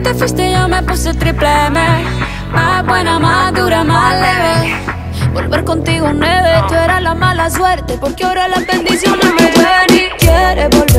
te fuiste yo me puse triple M. Más buena, más dura, más leve. Volver contigo 9, tú eras la mala suerte, porque ahora las bendiciones me ven y quieres volver.